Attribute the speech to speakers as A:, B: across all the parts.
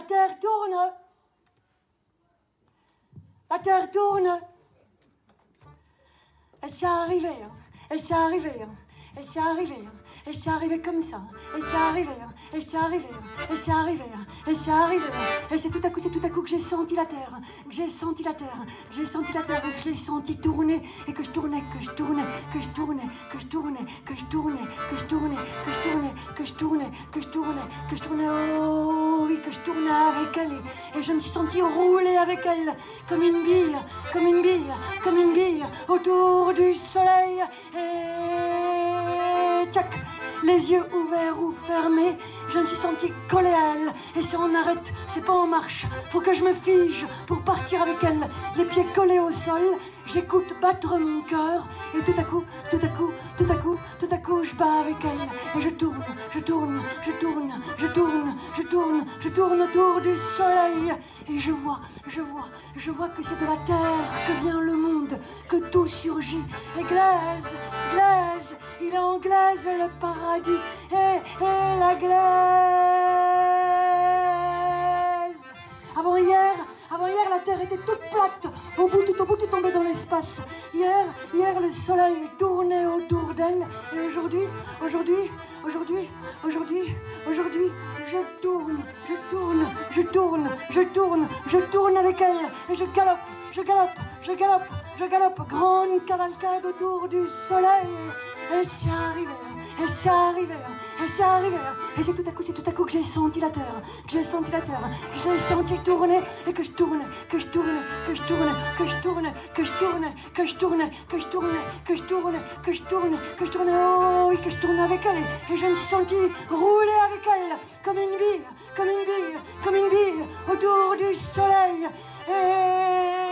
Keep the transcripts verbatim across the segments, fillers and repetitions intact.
A: Terre tourne. La Terre tourne. Elle s'est arrivée, hein. Elle s'est arrivée, hein. Elle s'est arrivée, hein. Elle s'est arrivée comme ça. Elle s'est arrivée, hein. Elle s'est arrivée, hein. Elle s'est arrivée, hein. Elle s'est arrivée, hein. Et c'est tout à coup, c'est tout à coup que j'ai senti la terre, que j'ai senti la terre, que j'ai senti la terre, que je l'ai senti tourner, et que je tournais, que je tournais, que je tournais, que je tournais, que je tournais, que je tournais, que je tournais, que je tournais, que je tournais, que je tournais, oh oui, que je tournais avec elle, et je me suis sentie rouler avec elle, comme une bille, comme une bille, comme une bille, autour du soleil, et tchac, les yeux ouverts ou fermés, je me suis sentie collée à elle, et c'est en arrête, c'est pas en marche, faut que je me fige pour partir avec elle, les pieds collés au sol, j'écoute battre mon cœur, et tout à coup, tout à coup, tout à coup, tout à coup, je bats avec elle, et je tourne, je tourne, je tourne, je tourne, je tourne, je tourne autour du soleil, et je vois, je vois, je vois que c'est de la terre que vient le monde, que tout surgit, et glaise, glaise, il est en glaise le paradis, et, et la glaise. Avant hier, avant hier, la terre était toute plate, au bout, tout au bout, tout tombait dans l'espace. Hier, hier, le soleil tournait autour d'elle, et aujourd'hui, aujourd'hui, aujourd'hui, aujourd'hui, aujourd'hui, je tourne, je tourne, je tourne, je tourne, je tourne avec elle, et je galope, je galope, je galope, je galope, grande cavalcade autour du soleil. Elle s'est arrivée, elle s'est arrivée, elle s'est arrivée, et c'est tout à coup, c'est tout à coup que j'ai senti la terre, que j'ai senti la terre, que je l'ai senti tourner, et que je tournais, que je tournais, que je tournais, que je tournais, que je tournais, que je tournais, que je tournais, que je tournais, que je tournais, que je tournais, oh oui, que je tournais avec elle, et je me suis sentie rouler avec elle, comme une bille, comme une bille, comme une bille, autour du soleil, et...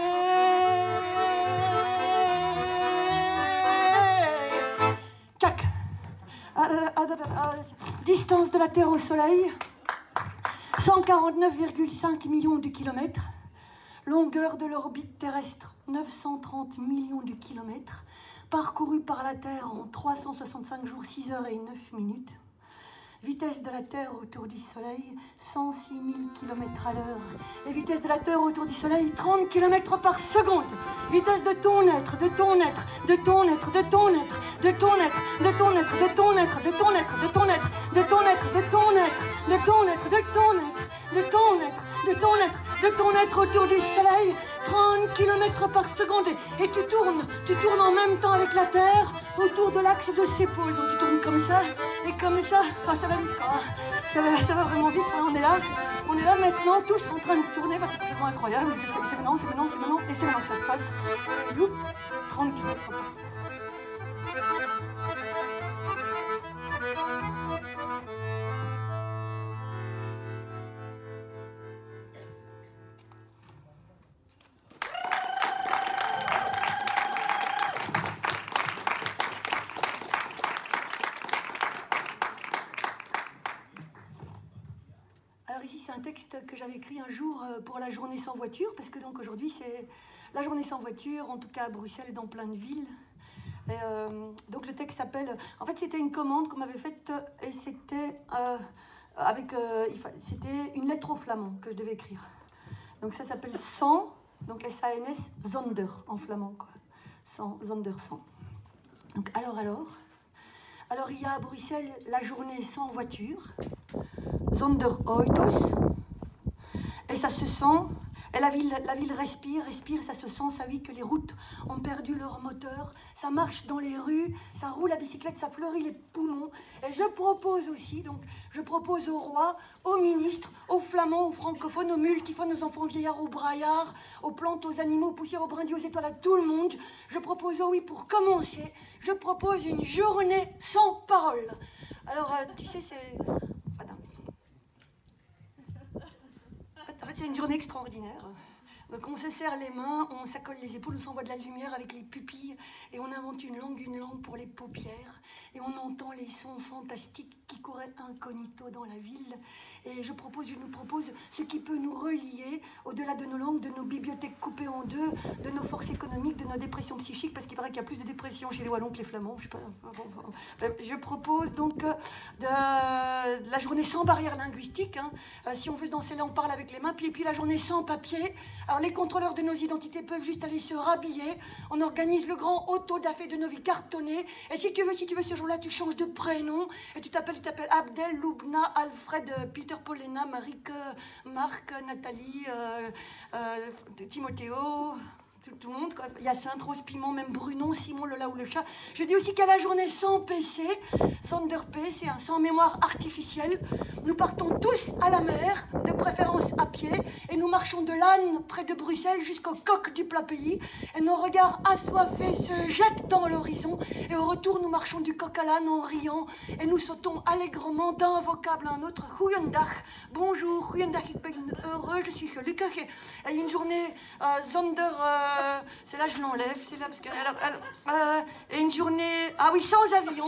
A: Tac. À, à, à, à, distance de la Terre au Soleil, cent quarante-neuf virgule cinq millions de kilomètres. Longueur de l'orbite terrestre, neuf cent trente millions de kilomètres. Parcouru par la Terre en trois cent soixante-cinq jours, six heures et neuf minutes. Vitesse de la Terre autour du Soleil, cent six mille kilomètres à l'heure. Et vitesse de la Terre autour du Soleil, trente kilomètres par seconde. Vitesse de ton être, de ton être, de ton être, de ton être, de ton être, de ton être, de ton être, de ton être, de ton être, de ton être, de ton être, de ton être, de ton être, de ton être, de ton être, de ton être autour du Soleil, trente kilomètres par seconde. Et tu tournes, tu tournes en même temps avec la Terre autour de l'axe de ses pôles. Donc tu tournes comme ça et comme ça. Enfin, ça va vite quoi. Ça va, ça va vraiment vite. Enfin, on est là, on est là maintenant, tous en train de tourner. Enfin, c'est complètement incroyable. C'est maintenant, c'est maintenant, c'est maintenant, et c'est maintenant que ça se passe. Loup, trente kilomètres par seconde. Alors ici, c'est un texte que j'avais écrit un jour pour la journée sans voiture, parce que donc aujourd'hui, c'est la journée sans voiture, en tout cas à Bruxelles et dans plein de villes. Et euh, donc le texte s'appelle... En fait, c'était une commande qu'on m'avait faite, et c'était euh, avec... Euh, c'était une lettre au flamand que je devais écrire. Donc ça s'appelle cent, donc S A N S, Zonder, en flamand, quoi. cent, Zonder cent. Donc alors, alors... Alors il y a à Bruxelles la journée sans voiture, Zonder Autos, et ça se sent, et la ville, la ville respire, respire, ça se sent, ça oui que les routes ont perdu leur moteur, ça marche dans les rues, ça roule la bicyclette, ça fleurit les poumons. Et je propose aussi, donc je propose au roi, aux ministres, aux flamands, aux francophones, aux multiphones, aux enfants vieillards, aux braillards, aux plantes, aux animaux, aux poussières, aux brindilles, aux étoiles, à tout le monde. Je propose, oh oui, pour commencer, je propose une journée sans parole. Alors, euh, tu sais, c'est... En fait, c'est une journée extraordinaire Donc on se serre les mains, on s'accole les épaules, on s'envoie de la lumière avec les pupilles et on invente une langue, une langue pour les paupières et on entend les sons fantastiques qui couraient incognito dans la ville. Et je propose, je nous propose ce qui peut nous relier au-delà de nos langues, de nos bibliothèques coupées en deux, de nos forces économiques, de nos dépressions psychiques, parce qu'il paraît qu'il y a plus de dépression chez les Wallons que les Flamands. Je sais pas. Je propose donc de, de la journée sans barrière linguistique. Hein. Si on veut se danser là, on parle avec les mains. Puis, et puis la journée sans papier. Alors les contrôleurs de nos identités peuvent juste aller se rhabiller. On organise le grand auto-da-fé de nos vies cartonnées. Et si tu veux, si tu veux, ce jour-là, tu changes de prénom et tu t'appelles, tu t'appelles Abdel, Loubna, Alfred, Peter, Paulina, Marique, Marc, Nathalie, euh, euh, Timothéo. Tout, tout le monde, quoi. Hyacinthe, Rose, Piment, même Brunon, Simon, Lola ou le chat. Je dis aussi qu'à la journée sans P C, sans P, c'est un sans mémoire artificielle. Nous partons tous à la mer, de préférence à pied, et nous marchons de l'âne près de Bruxelles jusqu'au coq du plat pays. Et nos regards assoiffés se jettent dans l'horizon. Et au retour, nous marchons du coq à l'âne en riant. Et nous sautons allègrement d'un vocable à un autre. Goeiedag, bonjour, goeiedag, ik ben heureux, je suis gelukkig. Et une journée euh, zonder... Euh, Euh, c'est là je l'enlève, c'est là parce que alors, alors, euh, et une journée, ah oui, sans avion,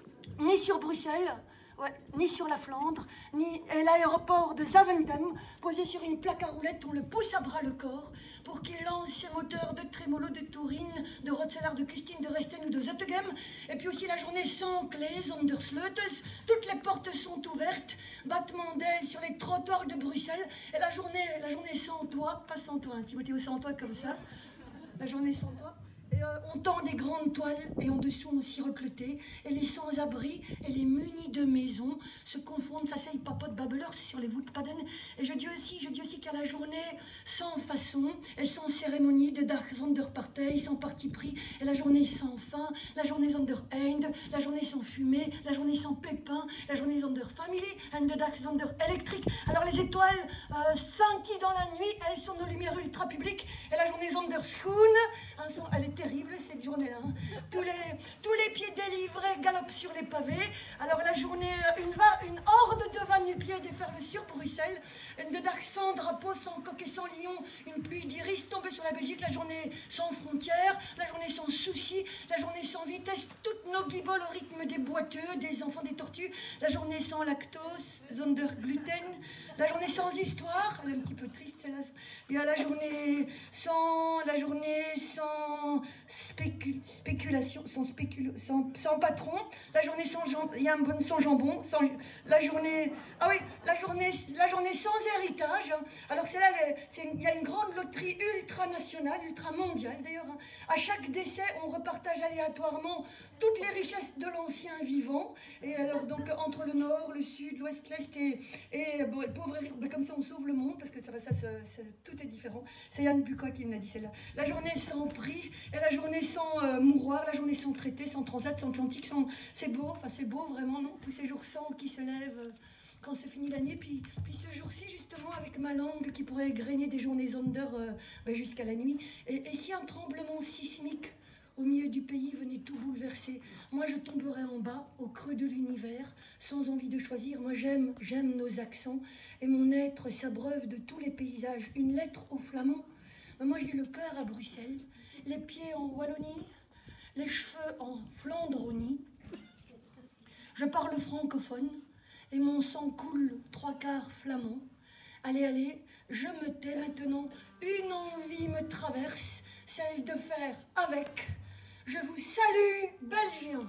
A: ni sur Bruxelles, ouais, ni sur la Flandre, ni à l'aéroport de Zaventem, posé sur une plaque à roulettes, on le pousse à bras le corps pour qu'il lance ses moteurs de Tremolo, de Tourine, de Rotzeler, de Custine, de Resten ou de Zottegem. Et puis aussi la journée sans clés, zonder sleutels, toutes les portes sont ouvertes, battement d'ailes sur les trottoirs de Bruxelles. Et la journée, la journée sans toi, pas sans toi, hein, Timothée, sans toi comme ça. La journée sans toi. Et euh, on tend des grandes toiles et en dessous on sirote le thé. Et les sans-abri et les munis de maison se confondent. Ça, c'est papote babeleur, c'est sur les voûtes paden. Et je dis aussi, je dis aussi qu'à la journée sans façon et sans cérémonie de Dag zonder Partij, sans parti pris. Et la journée sans fin, la journée zonder Eind, la journée sans fumée, la journée sans pépin, la journée zonder Family, and de Dag zonder électrique. Alors les étoiles euh, scintillent dans la nuit, elles sont nos lumières ultra publiques. Et la journée zonder Schoen, un son, elle est terrible cette journée-là. Hein. Tous les, tous les pieds délivrés galopent sur les pavés. Alors la journée, une, va, une horde de va-nu-pieds déferle sur Bruxelles. Une de dark sans drapeau, sans coq et sans lion. Une pluie d'iris tombée sur la Belgique. La journée sans frontières, la journée sans soucis, la journée sans vitesse. Toutes nos guiboles au rythme des boiteux, des enfants des tortues. La journée sans lactose, zonder gluten. La journée sans histoire, elle est un petit peu triste celle-là. Il y a la journée sans, la journée sans spécul, spéculation, sans, spécul, sans, sans patron, la journée sans jambon, il y a un bon sans jambon, sans, la journée, ah oui, la journée, la journée sans héritage. Alors c'est là, il y a une grande loterie ultranationale, ultramondiale d'ailleurs. Hein. À chaque décès, on repartage aléatoirement toutes les richesses de l'ancien vivant. Et alors donc entre le nord, le sud, l'ouest, l'est et, et bon, pauvre, ben, comme ça on sauve le monde parce que ça, ça, ça, ça tout est différent. C'est Yann Bucois qui me l'a dit celle-là. La journée sans prix et la journée sans euh, mouroir, la journée sans traité, sans transat, sans Atlantique, sans... C'est beau, enfin c'est beau vraiment, non? Tous ces jours sans qui se lèvent euh, quand se finit la nuit. Puis, puis ce jour-ci, justement, avec ma langue qui pourrait égrener des journées zonder euh, ben, jusqu'à la nuit. Et, et si un tremblement sismique au milieu du pays venait tout bouleverser, moi je tomberais en bas, au creux de l'univers, sans envie de choisir. Moi j'aime, j'aime nos accents, et mon être s'abreuve de tous les paysages. Une lettre aux Flamands, ben, moi j'ai le cœur à Bruxelles, les pieds en Wallonie, les cheveux en Flandronie. Je parle francophone, et mon sang coule trois quarts flamand. Allez, allez, je me tais maintenant, une envie me traverse, celle de faire avec. Je vous salue, Belgiens.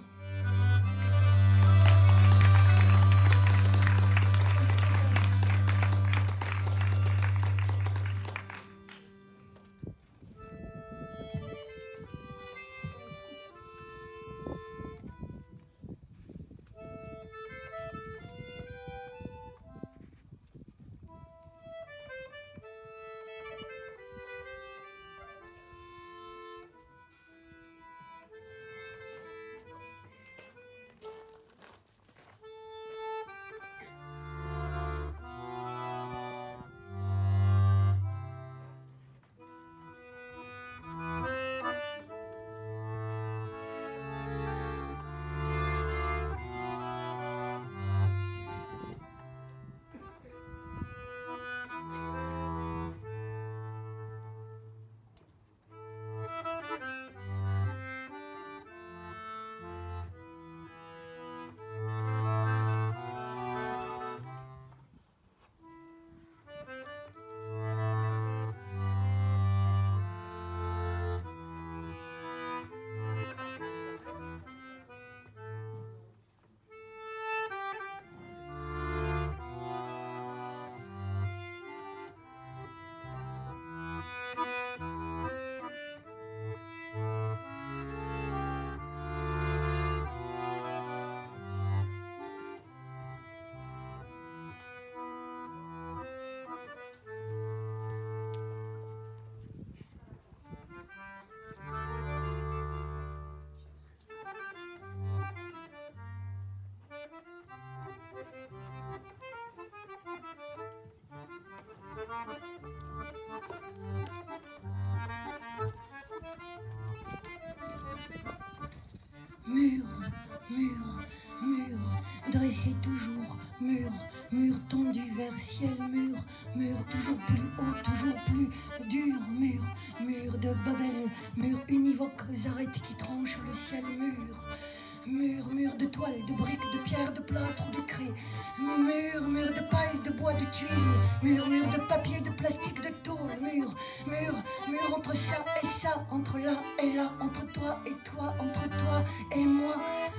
A: Mur, mur, mur, dressé toujours, mur, mur tendu vers ciel, mur, mur toujours plus haut, toujours plus dur, mur, mur de Babel, mur univoque, arêtes qui tranchent le ciel, mur. Mur, mur de toile, de briques, de pierre, de plâtre ou de craie. Mur, mur de paille, de bois, de tuiles. Mur, mur de papier, de plastique, de tôle. Mur, mur, mur entre ça et ça, entre là et là, entre toi et toi, entre toi et moi.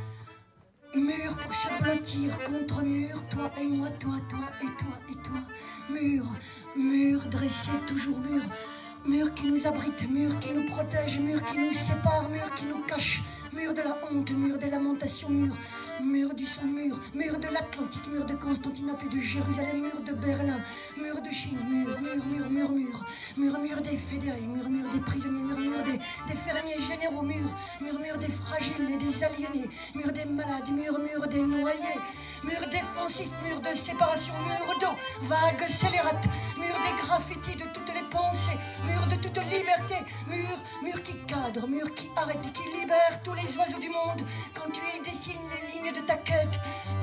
A: Mur pour se blottir contre mur, toi et moi, toi, toi et toi et toi. Mur, mur dressé, toujours mur. Mur qui nous abrite, mur qui nous protège, mur qui nous sépare, mur qui nous cache. Mur de la honte, mur des lamentations, mur, mur du sang, mur, mur de l'Atlantique, mur de Constantinople et de Jérusalem, mur de Berlin, mur de Chine, mur, mur, mur, mur, mur, mur, mur des fédérés, mur, mur des prisonniers, mur, mur des, des fermiers généraux, mur, mur, mur des fragiles et des aliénés, mur des malades, mur, mur des noyés, mur défensif, mur de séparation, mur d'eau, vague scélérate, mur des graffitis de toutes les pensées, mur de toute liberté, mur, mur qui cadre, mur qui arrête et qui libère tous les oiseaux du monde quand tu y dessines les lignes de ta quête.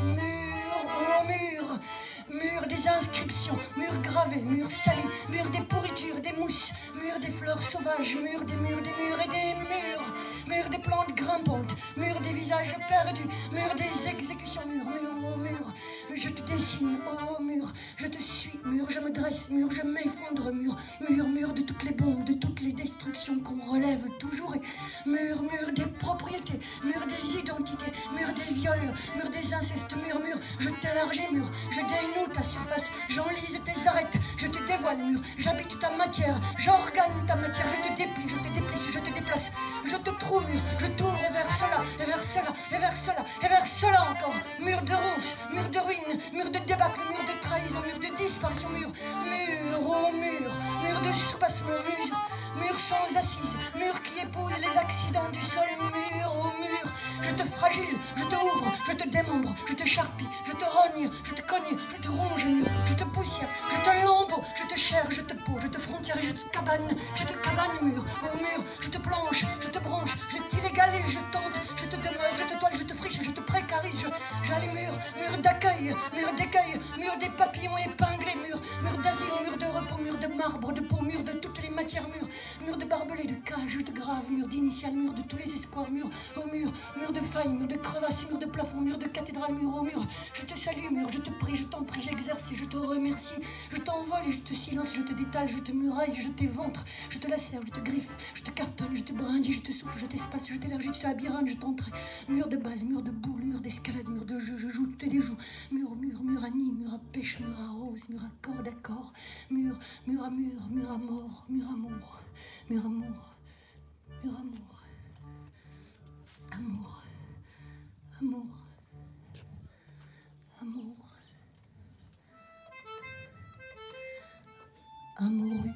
A: Mur, oh mur, mur des inscriptions, mur gravés, mur salés, mur des pourritures, des mousses, mur des fleurs sauvages, mur des murs, des murs et des murs, mur des plantes grimpantes, mur des visages perdus, mur des exécutions, mur, mur, oh mur, je te dessine, oh mur, je te suis, mur, je me dresse, mur, je m'effondre, mur, mur, mur de toutes les bombes, de toutes les destructions qu'on relève toujours, et mur, mur des propriétés, mur des identités, mur des viols, mur des incestes, mur, mur, je t'élargis, mur, je dénoue ta surface, j'enlise tes arêtes, je te dévoile, mur, j'habite ta matière, j'organe ta matière, je te déplie, je te déplisse, je te déplace, je te trouve, mur, je t'ouvre vers cela, et vers cela, et vers cela, et vers cela encore, mur de ronces, mur de ruines, mur de débâcle, mur de trahison, mur de disparition, mur, mur, oh mur, mur de soubassement, mur, mur sans assise, mur qui épouse les accidents du sol, mur, oh mur, je te fragile, je te ouvre, je te démembre, je te charpie, je te rogne, je te cogne, je te ronge, mur, je te poussière, je te lambeau, je te chair, je te peau, je te frontière et je te cabane, je te cabane, mur, oh mur, je te planche, je te branche, je t'illégale, je tente, je te demeure, je te toile, je te friche, je te précarise, j'allais mur, mur d'accueil, mur d'écueil, mur des papillons épinglés, mur, mur d'asile, mur de repos, mur de marbre, de peau, mur de toutes les matières, mur, mur de barbelés, de cage, de grave, mur d'initial, mur de tous les espoirs, mur, oh mur, mur de failles, mur de crevasses, mur de plafond, mur de cathédrale, mur, oh mur, je te salue, mur, je te prie, je t'en prie, j'exerce et je te remercie, je t'envole et je te silence, je te détale, je te muraille, je t'éventre, je te lacère, je te griffe, je te cartonne, je te brindille, je te souffle, je t'espace, je t'élargis, je te labyrinthe, je t'entraîne, mur de balles, mur de boules, mur d'escalade, mur de jeu, je joue, je te déjoue, mur, mur, mur à nid, mur à pêche, mur à rose, mur à corps d'accord, mur, mur à mur, mur à mort, mur à amour, mur amour, mur amour, amour, amour, amour, amoureux,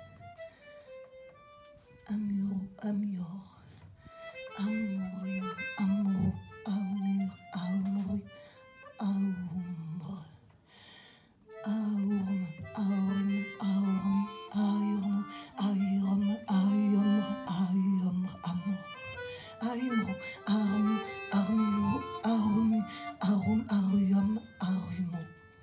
A: amuro, amior, amoureux, amoureux, amour, amoureux, aumbre, aourme, aorme, aorme, aurme, aurme, aurme, aurme, amour, aimro, arme, armuro, arme, arum, arum, arumo.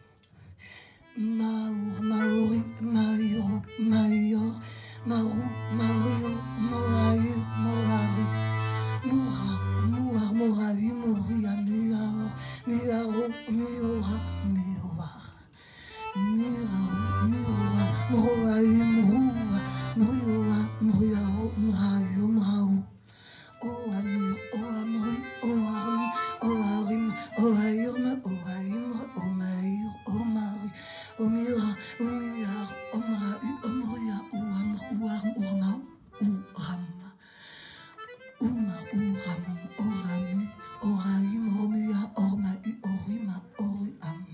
A: Maur, mauri, mauro, maur, maru, mario, moaur, moaru, moura, moar, morahu, moria, muaor, muaro, muora, muoar, muaro, muora, mroahu, mroa, mroa, mroao, mrahu, mraou. O amur, o amru, o armu, o arum, o aurme, o aumre, o maur, o maru, o mura, o muar, o mrahu, o mrua, o amr, o arm, o rma, o ram. Oumar, o ram, o ramu, o raum, o mua, o rma, o ruma, o ruam.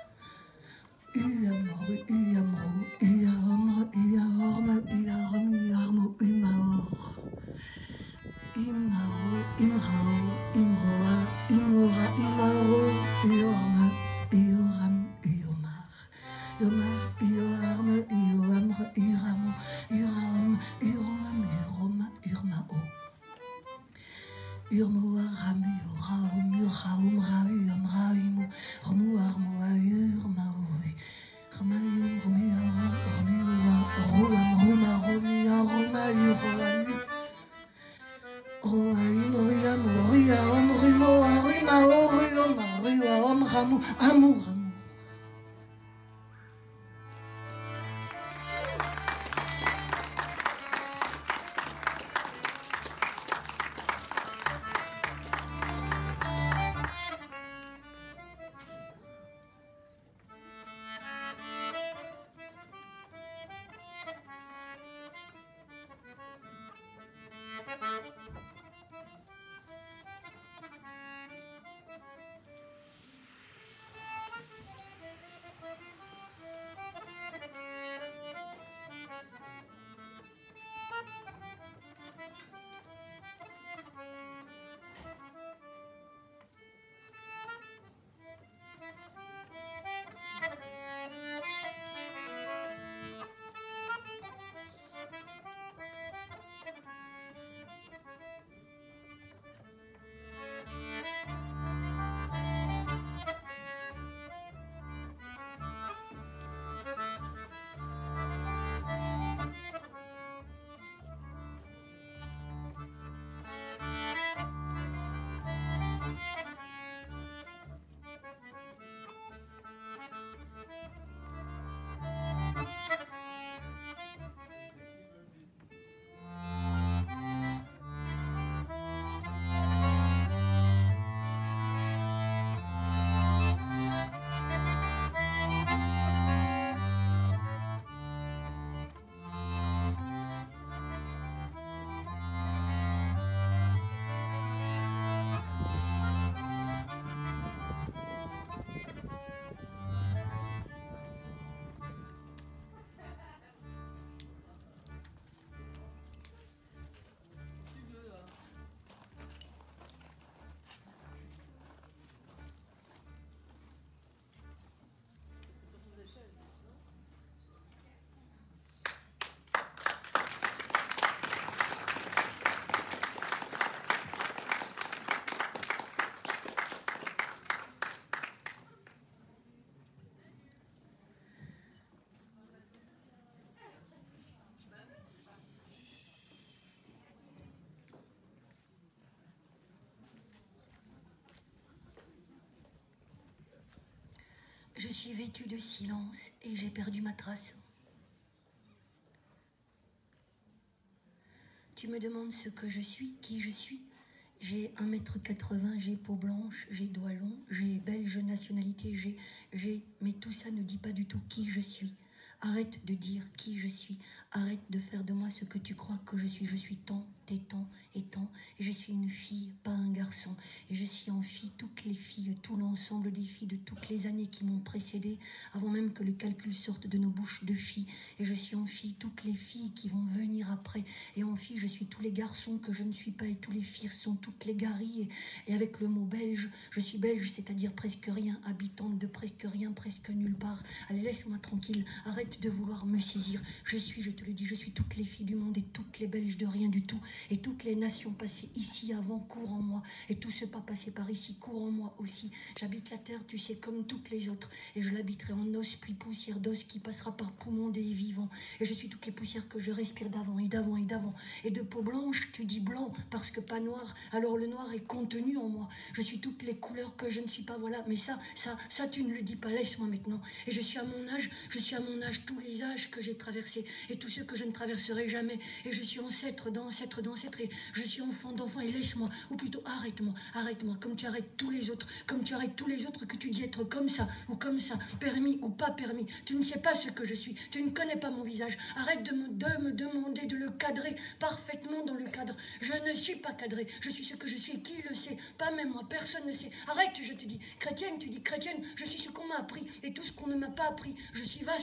A: Uamru, uamru, uamre, uarme, uarm, uarmo, umaor. Urmoa ramu raum raum raum raum ramu armo aur maui ramayu rumia rumia ruam ruma rumia ruma ruam roaim ruam ruam rumo ruma ruam ruam ramu amour amour. Je suis vêtue de silence et j'ai perdu ma trace. Tu me demandes ce que je suis, qui je suis. J'ai un mètre quatre-vingts, j'ai peau blanche, j'ai doigts longs, j'ai belge nationalité, j'ai, j'ai... Mais tout ça ne dit pas du tout qui je suis. Arrête de dire qui je suis. Arrête de faire de moi ce que tu crois que je suis. Je suis tant, et tant, et tant. Et je suis une fille, pas un garçon. Et je suis en fille toutes les filles, tout l'ensemble des filles de toutes les années qui m'ont précédée, avant même que le calcul sorte de nos bouches de filles. Et je suis en fille toutes les filles qui vont venir après. Et en fille, je suis tous les garçons que je ne suis pas. Et tous les filles sont toutes les garies. Et, et avec le mot belge, je suis belge, c'est-à-dire presque rien, habitante de presque rien, presque nulle part. Allez, laisse-moi tranquille. Arrête de vouloir me saisir. Je suis, je te le dis, je suis toutes les filles du monde et toutes les Belges de rien du tout. Et toutes les nations passées ici avant courent en moi. Et tout ce pas passé par ici court en moi aussi. J'habite la terre, tu sais, comme toutes les autres. Et je l'habiterai en os, puis poussière d'os qui passera par poumons des vivants. Et je suis toutes les poussières que je respire d'avant et d'avant et d'avant. Et de peau blanche, tu dis blanc, parce que pas noir. Alors le noir est contenu en moi. Je suis toutes les couleurs que je ne suis pas, voilà. Mais ça, ça, ça, tu ne le dis pas, laisse-moi maintenant. Et je suis à mon âge, je suis à mon âge, tous les âges que j'ai traversés et tous ceux que je ne traverserai jamais. Et je suis ancêtre d'ancêtre d'ancêtre et je suis enfant d'enfant. Et laisse-moi, ou plutôt arrête-moi, arrête-moi, comme tu arrêtes tous les autres, comme tu arrêtes tous les autres que tu dis être comme ça ou comme ça, permis ou pas permis. Tu ne sais pas ce que je suis, tu ne connais pas mon visage. Arrête de me, de me demander de le cadrer parfaitement dans le cadre. Je ne suis pas cadré, je suis ce que je suis. Qui le sait? Pas même moi, personne ne sait. Arrête, je te dis. Chrétienne, tu dis chrétienne, je suis ce qu'on m'a appris et tout ce qu'on ne m'a pas appris. Je suis vaste de tout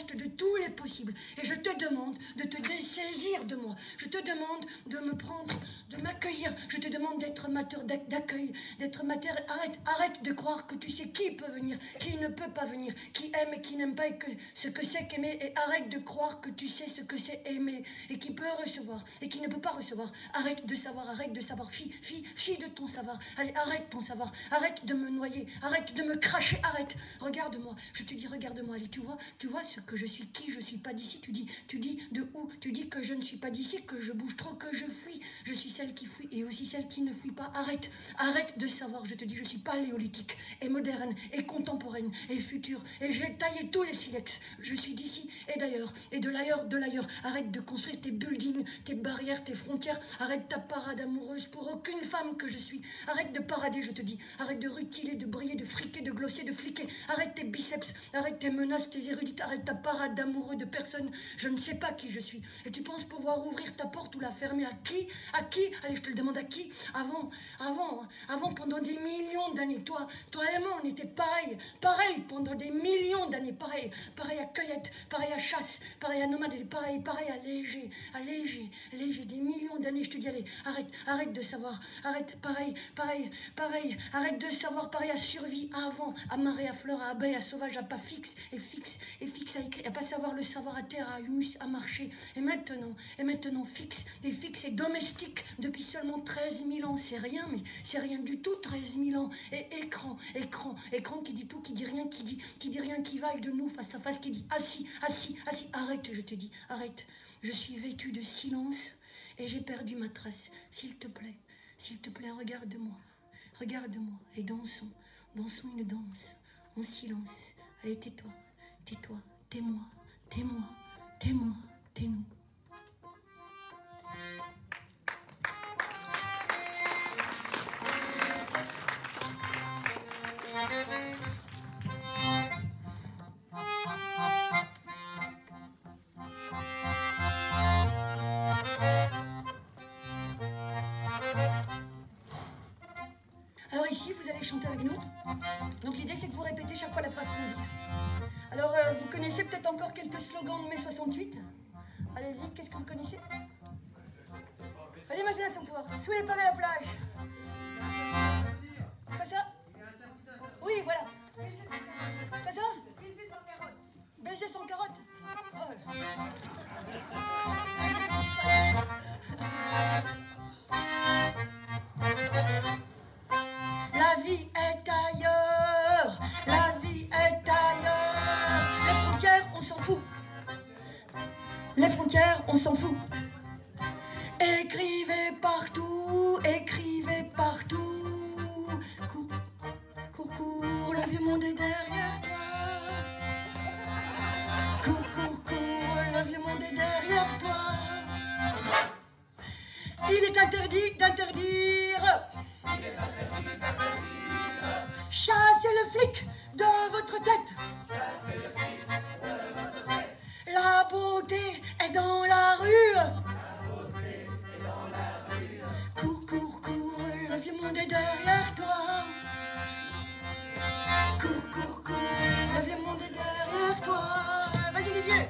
A: tous les possibles. Et je te demande de te dessaisir de moi. Je te demande de me prendre, de m'accueillir. Je te demande d'être mateur d'accueil, d'être mater. Arrête, arrête de croire que tu sais qui peut venir, qui ne peut pas venir, qui aime et qui n'aime pas, et que, ce que c'est qu'aimer. Et arrête de croire que tu sais ce que c'est aimer et qui peut recevoir et qui ne peut pas recevoir. Arrête de savoir, arrête de savoir. Fille, fille, fille de ton savoir. Allez, arrête ton savoir. Arrête de me noyer. Arrête de me cracher. Arrête. Regarde-moi. Je te dis, regarde-moi. Allez, tu vois, tu vois ce que je suis, qui je suis pas d'ici. Tu dis, tu dis de où? Tu dis que je ne suis pas d'ici, que je bouge trop, que je fuis. Je suis celle qui fuit et aussi celle qui ne fuit pas. Arrête. Arrête de savoir. Je te dis, je suis paléolithique et moderne et contemporaine et future. Et j'ai taillé tous les silex. Je suis d'ici et d'ailleurs et de l'ailleurs, de l'ailleurs. Arrête de construire tes buildings, tes barrières, tes frontières. Arrête ta parade amoureuse pour aucune femme que je suis. Arrête de parader, je te dis. Arrête de rutiler, de briller, de friquer, de glosser, de fliquer. Arrête tes biceps, arrête tes menaces, tes érudites. Arrête ta parade d'amoureux de personne. Je ne sais pas qui je suis. Et tu penses pouvoir ouvrir ta porte ou la fermer à qui? À qui? Allez, je te le demande à qui? Avant, avant, avant, pendant des millions d'années. Toi, toi et moi, on était pareil. Pareil, pendant des millions d'années. Pareil, pareil à cueillette, pareil à chasse, pareil à nomade, pareil, pareil à léger, à léger, léger, des millions d'années. Je te dis, allez, arrête, arrête de savoir, arrête, pareil, pareil, pareil, arrête de savoir, pareil à survie, à avant, à marée, à fleur, à abeille, à sauvage, à pas fixe, et fixe, et fixe à écrire, à pas savoir le savoir à terre, à humus, à marcher, et maintenant, et maintenant fixe, et fixe et domestique, depuis seulement treize mille ans, c'est rien, mais c'est rien du tout, treize mille ans, et écran, écran, écran qui dit tout, qui dit rien, qui dit, qui dit rien, qui vaille de nous face à face, qui dit assis, assis, assis, arrête, je te dis, arrête, je suis vêtue de silence, et j'ai perdu ma trace, s'il te plaît, s'il te plaît, regarde-moi, regarde-moi, et dansons, dansons une danse, en silence, allez, tais-toi, tais-toi, tais-moi, tais-moi, tais-moi, tais-nous. Alors ici, vous allez chanter avec nous. Donc l'idée, c'est que vous répétez chaque fois la phrase qu'on dit. Alors, euh, vous connaissez peut-être encore quelques slogans de mai soixante-huit? Allez-y, qu'est-ce que vous connaissez? L'imagination pour voir. Sous les pavés à la plage. Pas ça? Oui, voilà. Pas ça? Baiser sans carotte. Baiser sans carotte. Oh. La vie est ailleurs. La vie est ailleurs. Les frontières, on s'en fout. Les frontières, on s'en fout. Écrivez partout, écrivez partout. Cours, cours, cours, le vieux monde est derrière toi. Cours, cours, cours, le vieux monde est derrière toi. Il est interdit d'interdire. Il est interdit d'interdire. Chassez le flic de votre tête. Chassez le flic de votre tête. La beauté est dans la rue. Cours, cours, cours, le vieux monde est derrière toi. Cours, cours, cours, le vieux monde est derrière toi. Vas-y Didier.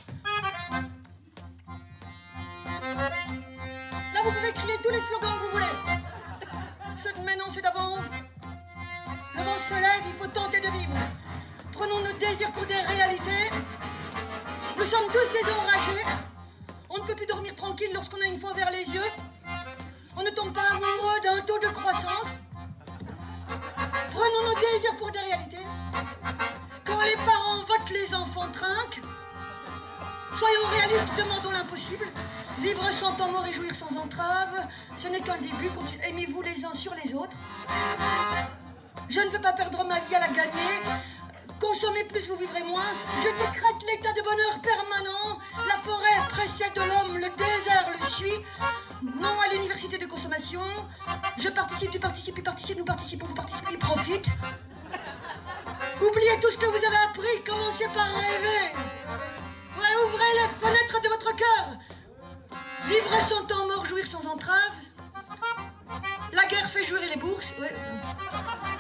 A: Là vous pouvez crier tous les slogans que vous voulez. Ceux de maintenant, ceux d'avant. Le vent se lève, il faut tenter de vivre. Prenons nos désirs pour des réalités. Nous sommes tous des enragés. On ne peut plus dormir tranquille lorsqu'on a une fois ouvert les yeux. On ne tombe pas amoureux d'un taux de croissance. Prenons nos désirs pour des réalités. Quand les parents votent, les enfants trinquent. Soyons réalistes, demandons l'impossible. Vivre sans temps mort et jouir sans entrave, ce n'est qu'un début. Aimez-vous les uns sur les autres. Je ne veux pas perdre ma vie à la gagner. Consommez plus, vous vivrez moins. Je décrète l'état de bonheur permanent. La forêt précède l'homme, le désert le suit. Non à l'université de consommation. Je participe, tu participes, il participe, nous participons, vous participez, il profite. Oubliez tout ce que vous avez appris, commencez par rêver. Ouais, ouvrez les fenêtres de votre cœur. Vivre sans temps mort, jouir sans entrave. La guerre fait jouer les bourses. Ouais.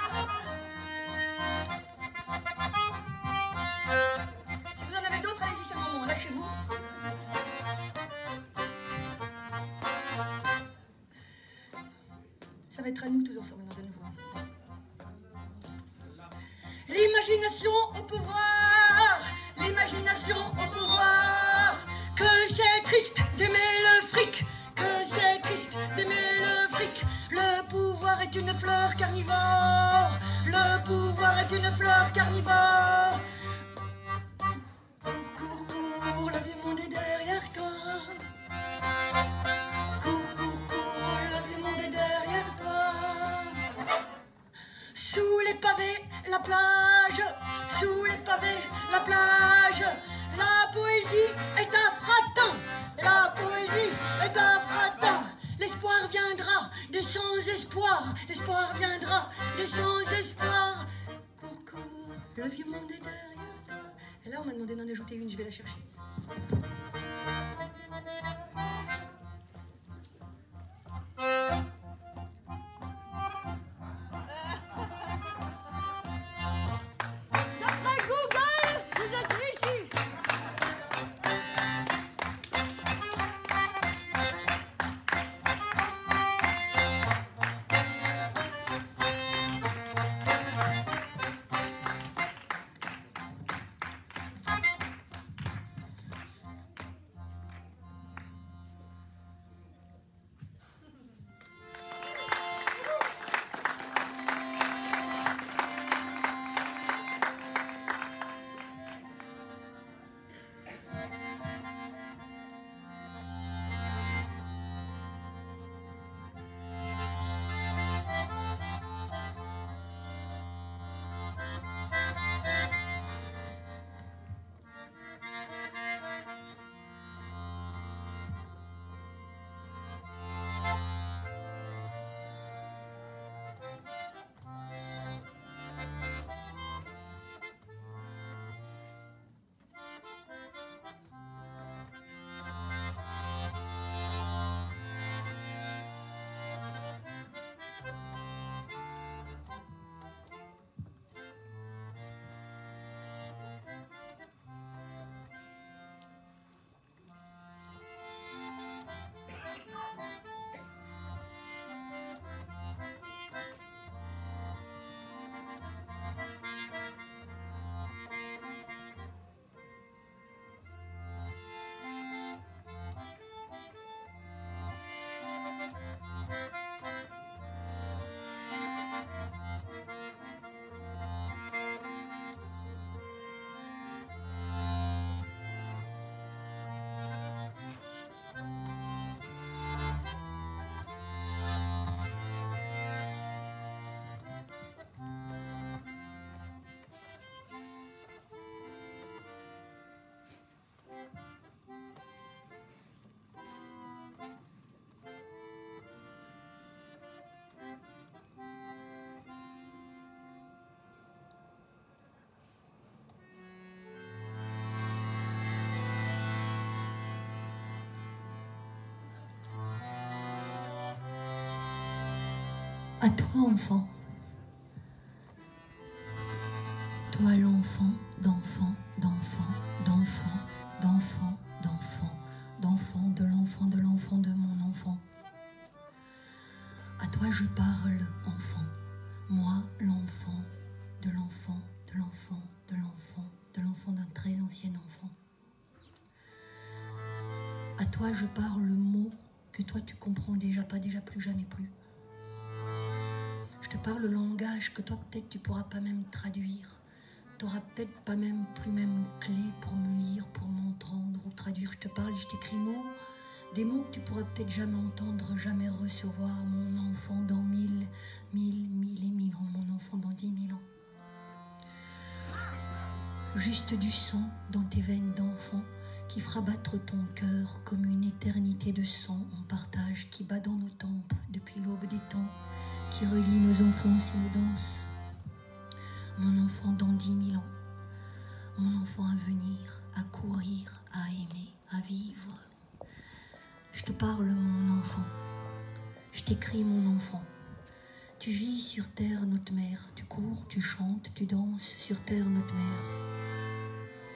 A: Si vous en avez d'autres, allez-y. le moment, lâchez-vous. Ça va être à nous tous ensemble de nouveau. L'imagination au pouvoir, l'imagination au pouvoir. Que c'est triste d'aimer le fric, que c'est triste d'aimer le fric. Le pouvoir est une fleur carnivore, le pouvoir est une fleur carnivore. Cours, cours, cours, le vieux monde est derrière toi. Cours, cours, cours, le vieux monde est derrière toi. Sous les pavés, la plage, sous les pavés, la plage. La poésie est un fratin, la poésie est un fratin. L'espoir viendra des sans-espoir, l'espoir viendra des sans-espoir. Cours, cours, le vieux monde est derrière toi. Et là, on m'a demandé d'en ajouter une, je vais la chercher. D'après Google, vous êtes réussi. À toi, enfant. Toi, l'enfant, d'enfant, d'enfant, d'enfant, d'enfant, d'enfant, d'enfant, de l'enfant, de l'enfant, de mon enfant. À toi, je parle, enfant. Moi, l'enfant, de l'enfant, de l'enfant, de l'enfant, de l'enfant d'un très ancien enfant. À toi, je parle le mot que toi, tu comprends déjà pas, déjà plus, jamais plus. Je te parle le langage que toi, peut-être, tu pourras pas même traduire. Tu n'auras peut-être pas même plus même clé pour me lire, pour m'entendre ou traduire. Je te parle et je t'écris mots, des mots que tu pourras peut-être jamais entendre, jamais recevoir. Mon enfant dans mille, mille, mille et mille ans. Mon enfant dans dix mille ans. Juste du sang dans tes veines d'enfant qui fera battre ton cœur comme une éternité de sang en partage qui bat dans nos tempes depuis l'aube des temps, qui relie nos enfances et nos danses. Mon enfant dans dix mille ans, mon enfant à venir, à courir, à aimer, à vivre. Je te parle, mon enfant, je t'écris, mon enfant. Tu vis sur terre, notre mère, tu cours, tu chantes, tu danses sur terre, notre mère.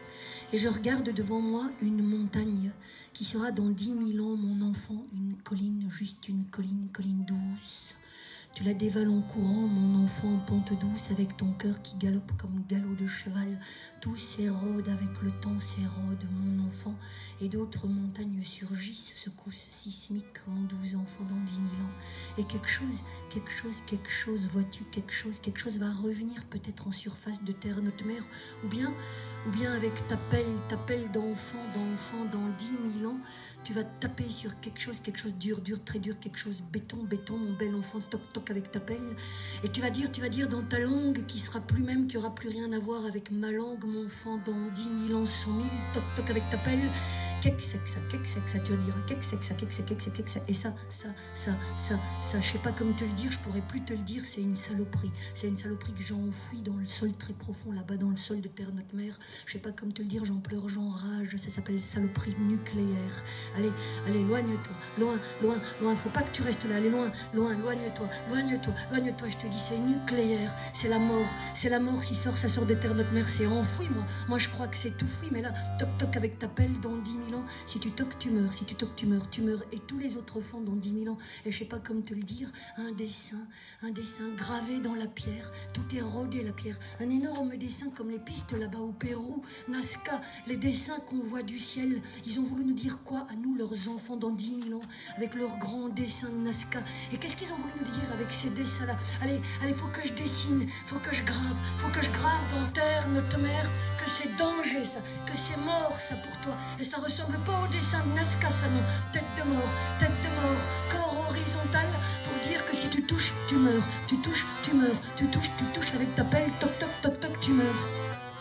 B: Et je regarde devant moi une montagne qui sera dans dix mille ans mon enfant, une colline, juste une colline, colline douce. Tu la dévales en courant, mon enfant, en pente douce, avec ton cœur qui galope comme galop de cheval. Tout s'érode avec le temps, s'érode, mon enfant. Et d'autres montagnes surgissent, secousses sismiques, mon doux enfant, dans dix mille ans. Et quelque chose, quelque chose, quelque chose, vois-tu, quelque chose, quelque chose va revenir peut-être en surface de terre, notre mère, ou bien, ou bien avec ta pelle, ta pelle d'enfant, d'enfant, dans dix mille ans, tu vas taper sur quelque chose, quelque chose dur, dur, très dur, quelque chose béton, béton, mon bel enfant, toc, toc avec ta pelle. Et tu vas dire, tu vas dire dans ta langue qui sera plus même, qui aura plus rien à voir avec ma langue, mon enfant, dans dix mille ans, cent mille, toc, toc avec ta pelle. Qu'est-ce que c'est que ça, qu'est-ce que c'est que ça, tu vas dire, qu'est-ce que c'est que ça, qu'est-ce que c'est, qu'est-ce que c'est, qu'est-ce que c'est, et ça, ça, ça, ça, ça, je sais pas comment te le dire, je pourrais plus te le dire, c'est une saloperie, c'est une saloperie que j'ai enfouie dans le sol très profond, là-bas dans le sol de terre notre mère, je sais pas comment te le dire, j'en pleure, j'en rage, ça s'appelle saloperie nucléaire. Allez, allez, éloigne-toi, loin, loin, loin, faut pas que tu restes là, allez, loin, loin, éloigne-toi, éloigne-toi, éloigne-toi, je te dis, c'est nucléaire, c'est la mort, c'est la mort, si sort, ça sort de terre notre mère, c'est enfoui, moi, moi je crois que c'est tout fouille, mais là, toc, toc avec ta pelle dans dix mille ans, si tu toques, tu meurs, si tu toques, tu meurs, tu meurs, et tous les autres enfants dans dix mille ans, et je sais pas comment te le dire, un dessin, un dessin gravé dans la pierre, tout est rodé la pierre, un énorme dessin comme les pistes là-bas au Pérou, Nazca, les dessins qu'on voit du ciel, ils ont voulu nous dire quoi à nous, leurs enfants dans dix mille ans, avec leurs grands dessins de Nazca, et qu'est-ce qu'ils ont voulu nous dire avec ces dessins-là? Allez, allez, faut que je dessine, faut que je grave, faut que je grave dans terre, notre mère, que c'est danger ça, que c'est mort ça pour toi, et ça ressemble pas au dessin de Nazca ça non, tête de mort, tête de mort, corps horizontal, pour dire que si tu touches, tu meurs, tu touches, tu meurs, tu touches, tu touches avec ta pelle, toc toc toc toc, tu meurs.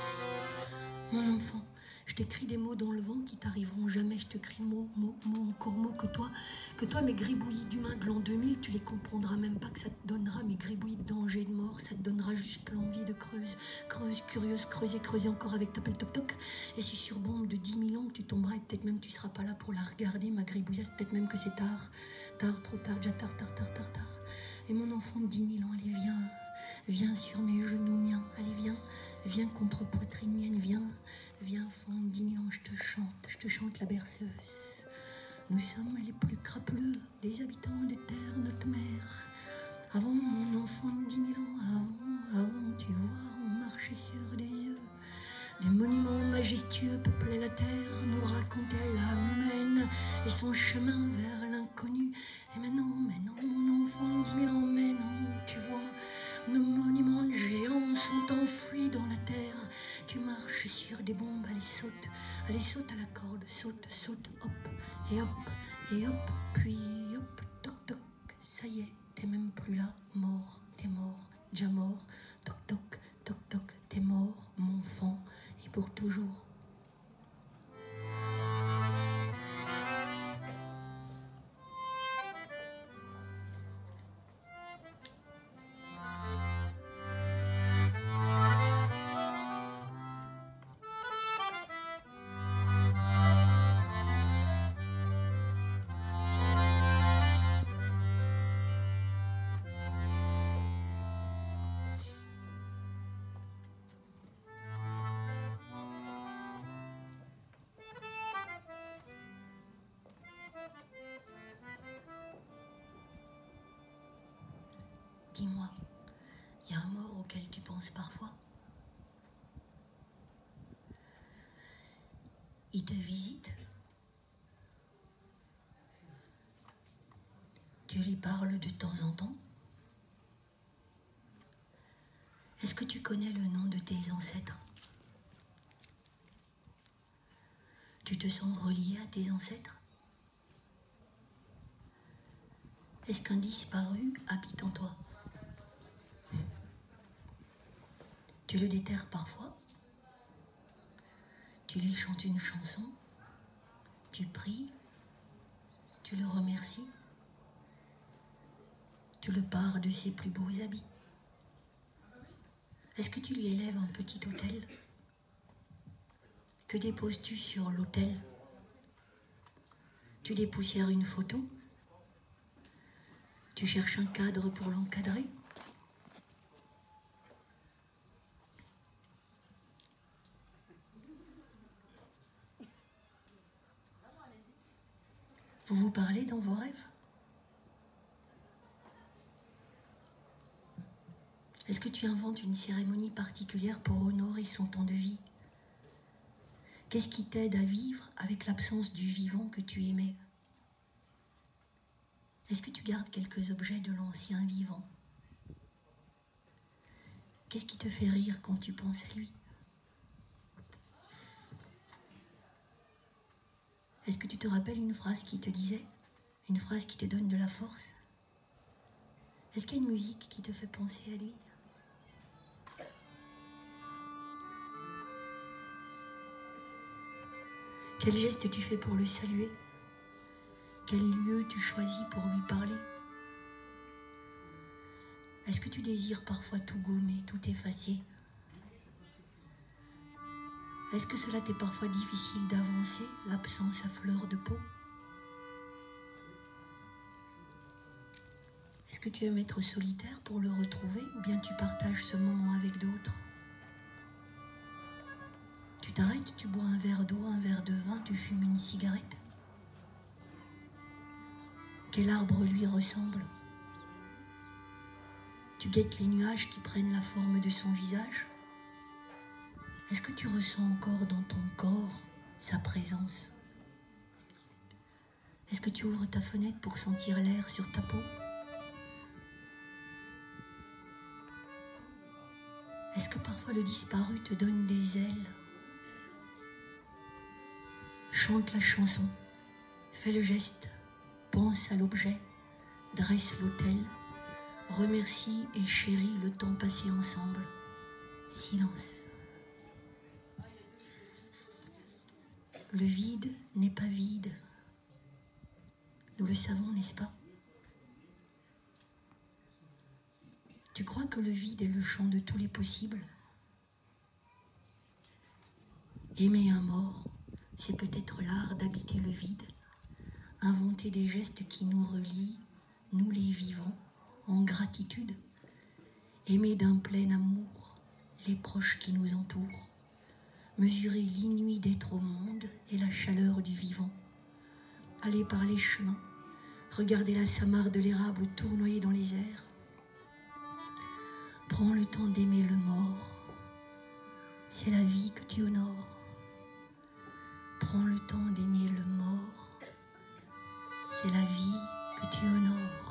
B: Mon enfant, je t'écris des mots dans le vent qui t'arriveront jamais, je te crie mots, mots, mots, encore mots, que toi, que toi, mes gribouillis d'humains de l'an deux mille, tu les comprendras même pas, que ça te donnera mes gribouillis de danger, de mort, ça te donnera juste l'envie de creuse, creuse, curieuse, creuser, creuser encore avec ta pelle toc toc, et si sur bombe de dix mille ans que tu tomberas, et peut-être même tu seras pas là pour la regarder, ma gribouillasse, peut-être même que c'est tard, tard, trop tard, déjà tard, tard, tard, tard, tard, et mon enfant de dix mille ans, allez, viens, viens sur mes genoux miens, allez, viens, viens contre poitrine mienne, viens, viens, enfant de dix mille ans, je te chante, je te chante la berceuse. Nous sommes les plus crapuleux des habitants des terres, notre mère. Avant, mon enfant de dix mille ans, avant, avant, tu vois, on marchait sur des œufs. Des monuments majestueux peuplaient la terre, nous racontaient l'âme humaine et son chemin vers l'inconnu. Et maintenant, maintenant, mon enfant de dix mille ans, maintenant, tu vois, nos monuments de géants sont enfouis dans la terre. Tu marches sur des bombes, allez saute, allez saute à la corde, saute, saute, hop, et hop, et hop, puis hop, toc toc, ça y est, t'es même plus là, mort, t'es mort, déjà mort, toc toc, toc toc, t'es mort, mon enfant, et pour toujours. Dis-moi, il y a un mort auquel tu penses parfois? Il te visite? Tu lui parles de temps en temps? Est-ce que tu connais le nom de tes ancêtres? Tu te sens relié à tes ancêtres? Est-ce qu'un disparu habite en toi? Tu le déterres parfois? Tu lui chantes une chanson? Tu pries? Tu le remercies? Tu le pares de ses plus beaux habits? Est-ce que tu lui élèves un petit autel? Que déposes-tu sur l'autel? Tu dépoussières une photo? Tu cherches un cadre pour l'encadrer? Vous vous parlez dans vos rêves? Est-ce que tu inventes une cérémonie particulière pour honorer son temps de vie? Qu'est-ce qui t'aide à vivre avec l'absence du vivant que tu aimais? Est-ce que tu gardes quelques objets de l'ancien vivant? Qu'est-ce qui te fait rire quand tu penses à lui? Est-ce que tu te rappelles une phrase qui te disait? Une phrase qui te donne de la force? Est-ce qu'il y a une musique qui te fait penser à lui? Quel geste tu fais pour le saluer? Quel lieu tu choisis pour lui parler? Est-ce que tu désires parfois tout gommer, tout effacer? Est-ce que cela t'est parfois difficile d'avancer, l'absence à fleur de peau? Est-ce que tu aimes être solitaire pour le retrouver ou bien tu partages ce moment avec d'autres? Tu t'arrêtes, tu bois un verre d'eau, un verre de vin, tu fumes une cigarette? Quel arbre lui ressemble? Tu guettes les nuages qui prennent la forme de son visage? Est-ce que tu ressens encore dans ton corps sa présence? Est-ce que tu ouvres ta fenêtre pour sentir l'air sur ta peau? Est-ce que parfois le disparu te donne des ailes? Chante la chanson, fais le geste, pense à l'objet, dresse l'autel, remercie et chérit le temps passé ensemble. Silence. Le vide n'est pas vide. Nous le savons, n'est-ce pas? Tu crois que le vide est le champ de tous les possibles? Aimer un mort, c'est peut-être l'art d'habiter le vide, inventer des gestes qui nous relient, nous les vivants, en gratitude, aimer d'un plein amour les proches qui nous entourent, mesurer l'inouï d'être au monde et la chaleur du vivant, aller par les chemins, regarder la samarre de l'érable tournoyer dans les airs. Prends le temps d'aimer le mort, c'est la vie que tu honores. Prends le temps d'aimer le mort, c'est la vie que tu honores.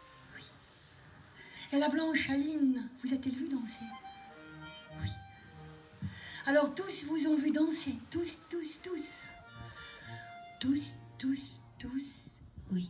B: Et la blanche Aline, vous a-t-elle vu danser? Oui. Alors tous vous ont vu danser, tous, tous, tous. Tous, tous, tous, oui.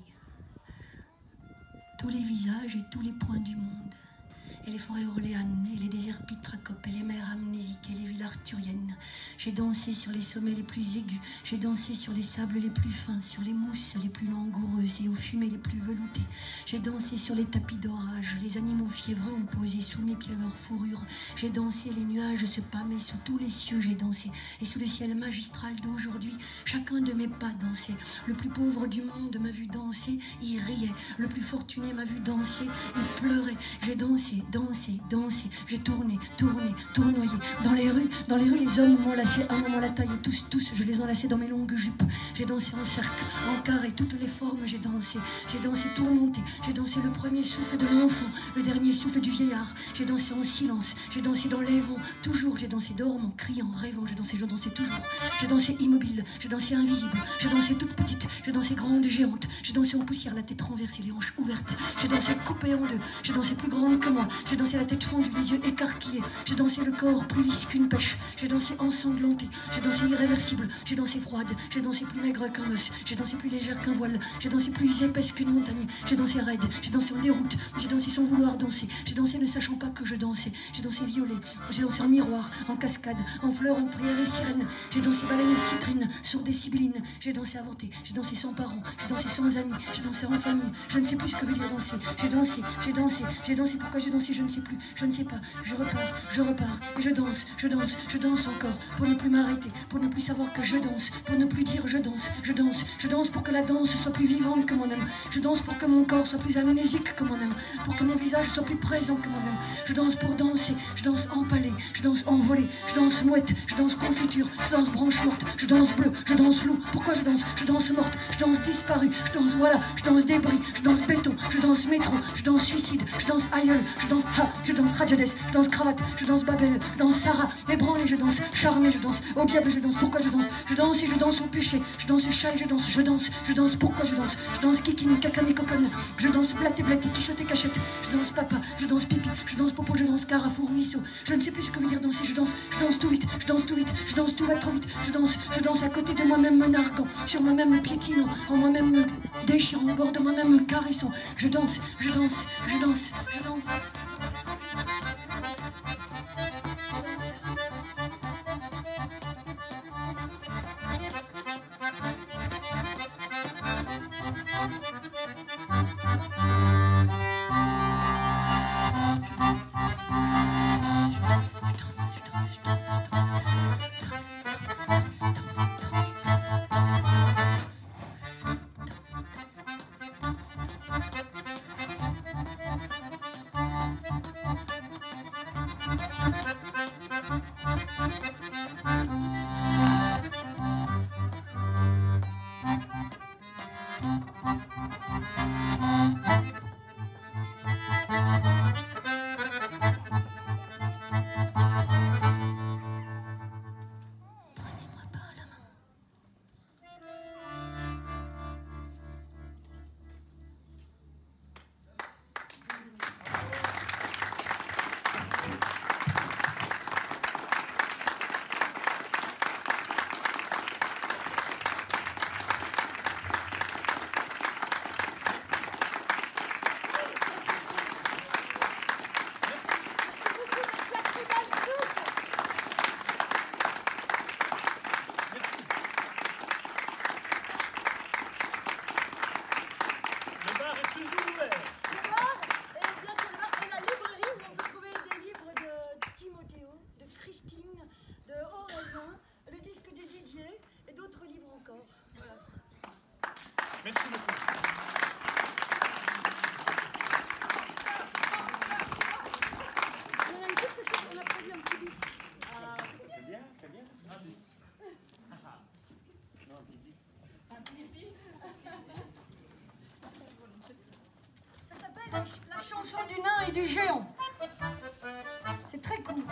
B: Tous les visages et tous les points du monde. Et les forêts orléanes, et les déserts pitracopes, et les mers amnésiques, et les villes arthuriennes. J'ai dansé sur les sommets les plus aigus, j'ai dansé sur les sables les plus fins, sur les mousses les plus langoureuses et aux fumées les plus veloutées. J'ai dansé sur les tapis d'orage, les animaux fiévreux ont posé sous mes pieds leur fourrure. J'ai dansé, les nuages se pâmaient sous tous les cieux, j'ai dansé. Et sous le ciel magistral d'aujourd'hui, chacun de mes pas dansait. Le plus pauvre du monde m'a vu danser, il riait. Le plus fortuné m'a vu danser, il pleurait. J'ai dansé, dansé, dansé, j'ai tourné, tourné, tournoyé. Dans les rues, dans les rues, les hommes m'ont lassé, un moment la taille, et tous, tous, je les enlaçais dans mes longues jupes. J'ai dansé en cercle, en carré, toutes les formes, j'ai dansé. J'ai dansé tourmenté, j'ai dansé le premier souffle de l'enfant, le dernier souffle du vieillard. J'ai dansé en silence, j'ai dansé dans les vents, toujours, j'ai dansé dormant, criant, rêvant, j'ai dansé, je dansais toujours. J'ai dansé immobile, j'ai dansé invisible, j'ai dansé toute petite, j'ai dansé grande, géante, j'ai dansé en poussière, la tête renversée, les hanches ouvertes, j'ai dansé coupée en deux, j'ai dansé plus grande que moi. J'ai dansé la tête fendue, les yeux écarquillés. J'ai dansé le corps plus lisse qu'une pêche. J'ai dansé ensanglanté. J'ai dansé irréversible. J'ai dansé froide. J'ai dansé plus maigre qu'un os. J'ai dansé plus légère qu'un voile. J'ai dansé plus épaisse qu'une montagne. J'ai dansé raide. J'ai dansé en déroute. J'ai dansé sans vouloir danser. J'ai dansé ne sachant pas que je dansais. J'ai dansé violet. J'ai dansé en miroir, en cascade, en fleurs, en prières et sirènes. J'ai dansé baleine et citrine sur des sibyllines. J'ai dansé avorté. J'ai dansé sans parents. J'ai dansé sans amis. J'ai dansé en famille. Je ne sais plus ce que veut dire danser. J'ai dansé. J'ai dansé. J'ai dansé. Pourquoi j'ai dansé? Je ne sais plus, je ne sais pas, je repars, je repars, et je danse, je danse, je danse encore, pour ne plus m'arrêter, pour ne plus savoir que je danse, pour ne plus dire je danse, je danse, je danse pour que la danse soit plus vivante que moi-même, je danse pour que mon corps soit plus amnésique que moi-même, pour que mon visage soit plus présent que moi-même, je danse pour danser, je danse empalé, je danse envolé, je danse mouette, je danse confiture, je danse branche morte, je danse bleu, je danse loup, pourquoi je danse, je danse morte, je danse disparue, je danse voilà, je danse débris, je danse béton, je danse métro, je danse suicide, je danse aïeul, je danse ha, je danse Rajades, je danse cravate, je danse Babel, je danse Sarah, ébranlé, je danse charmé, je danse au diable, je danse, pourquoi je danse, je danse et je danse au bûcher, je danse chat et je danse, je danse, je danse, pourquoi je danse, je danse kikini, cacane, coconne, je danse blaté, blaté, quichotte et cachette, je danse papa, je danse pipi, je danse popo, je danse carafou, ruisseau, je ne sais plus ce que veut dire danser, je danse, je danse tout vite, je danse tout vite, je danse tout va trop vite, je danse, je danse à côté de moi-même me narguant, sur moi-même me piétinant, en moi-même me déchirant, au bord de moi-même me caressant, je danse, je danse, je danse, je danse.
C: Merci beaucoup.
A: On a prévu un petit bis.
C: C'est bien, c'est bien. Un bis. Non, un petit bis. Un petit bis.
A: Ça s'appelle la, la chanson du nain et du géant. C'est très court.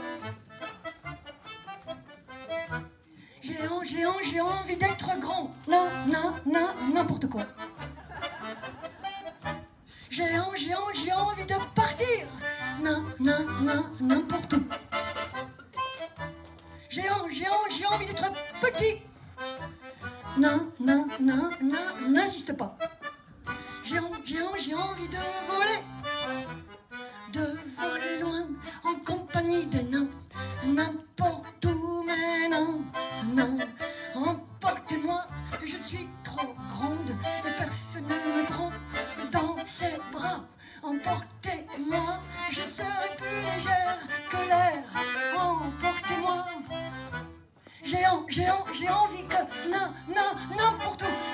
A: Géant, géant, j'ai envie d'être grand.
B: na, na, na, n'importe quoi. Géant, géant, j'ai envie de partir. Na, na, na, n'importe où. Géant, géant, j'ai envie d'être petit. Non, non, non, non, n'insiste pas. Géant, géant, j'ai envie de voler. De voler loin en compagnie des nains. N'importe où, mais non, non. Emportez-moi, je suis trop grande et personne ne me prend dans ses bras. Emportez-moi, je serai plus légère que l'air. Emportez-moi. Géant, géant, j'ai envie que, non, non, n'importe où,